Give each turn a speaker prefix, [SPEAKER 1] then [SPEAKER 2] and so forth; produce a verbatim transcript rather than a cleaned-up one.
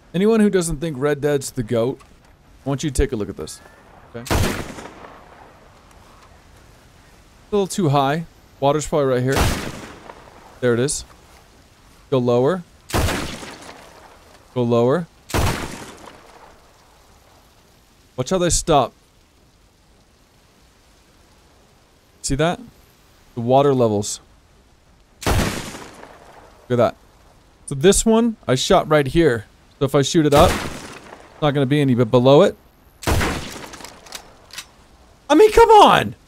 [SPEAKER 1] Anyone who doesn't think Red Dead's the GOAT, I want you to take a look at this. Okay. A little too high. Water's probably right here. There it is. Go lower. Go lower. Watch how they stop. See that? The water levels. Look at that. So this one, I shot right here. So if I shoot it up, it's not going to be any, but below it. I mean, come on!